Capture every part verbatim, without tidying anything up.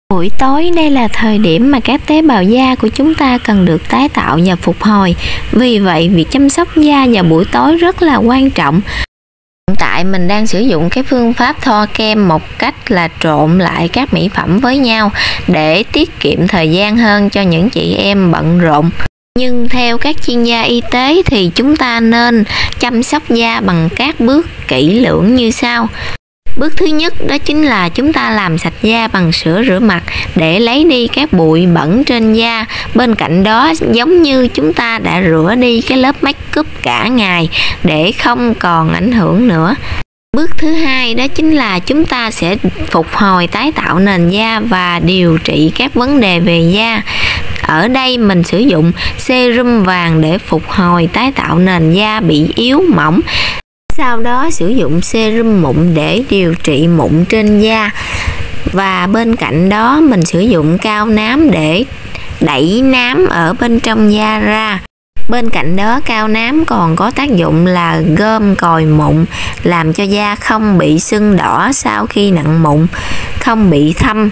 Buổi tối đây là thời điểm mà các tế bào da của chúng ta cần được tái tạo và phục hồi. Vì vậy, việc chăm sóc da vào buổi tối rất là quan trọng. Hiện tại mình đang sử dụng cái phương pháp thoa kem một cách là trộn lại các mỹ phẩm với nhau để tiết kiệm thời gian hơn cho những chị em bận rộn. Nhưng theo các chuyên gia y tế thì chúng ta nên chăm sóc da bằng các bước kỹ lưỡng như sau. Bước thứ nhất đó chính là chúng ta làm sạch da bằng sữa rửa mặt để lấy đi các bụi bẩn trên da. Bên cạnh đó, giống như chúng ta đã rửa đi cái lớp make up cả ngày để không còn ảnh hưởng nữa. Bước thứ hai đó chính là chúng ta sẽ phục hồi tái tạo nền da và điều trị các vấn đề về da. Ở đây mình sử dụng serum vàng để phục hồi tái tạo nền da bị yếu mỏng. Sau đó sử dụng serum mụn để điều trị mụn trên da. Và bên cạnh đó mình sử dụng cao nám để đẩy nám ở bên trong da ra. Bên cạnh đó cao nám còn có tác dụng là gom cồi mụn, làm cho da không bị sưng đỏ sau khi nặn mụn, không bị thâm,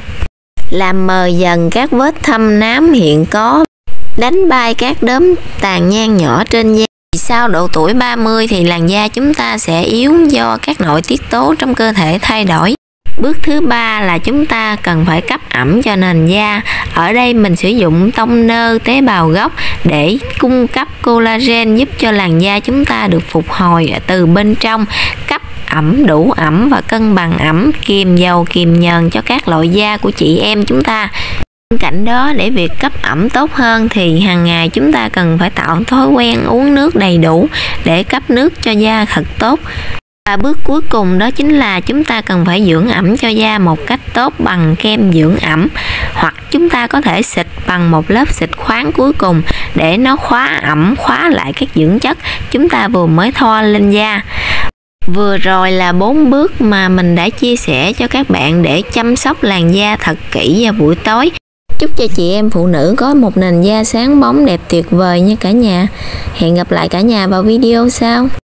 làm mờ dần các vết thâm nám hiện có, đánh bay các đốm tàn nhang nhỏ trên da. Sau độ tuổi ba mươi thì làn da chúng ta sẽ yếu do các nội tiết tố trong cơ thể thay đổi. Bước thứ ba là chúng ta cần phải cấp ẩm cho nền da. Ở đây mình sử dụng toner tế bào gốc để cung cấp collagen giúp cho làn da chúng ta được phục hồi từ bên trong, cấp ẩm đủ ẩm và cân bằng ẩm, kiềm dầu kiềm nhờn cho các loại da của chị em chúng ta. Bên cạnh đó, để việc cấp ẩm tốt hơn thì hàng ngày chúng ta cần phải tạo thói quen uống nước đầy đủ để cấp nước cho da thật tốt. Và bước cuối cùng đó chính là chúng ta cần phải dưỡng ẩm cho da một cách tốt bằng kem dưỡng ẩm, hoặc chúng ta có thể xịt bằng một lớp xịt khoáng cuối cùng để nó khóa ẩm, khóa lại các dưỡng chất chúng ta vừa mới thoa lên da. Vừa rồi là bốn bước mà mình đã chia sẻ cho các bạn để chăm sóc làn da thật kỹ vào buổi tối. Chúc cho chị em phụ nữ có một nền da sáng bóng đẹp tuyệt vời nha cả nhà. Hẹn gặp lại cả nhà vào video sau.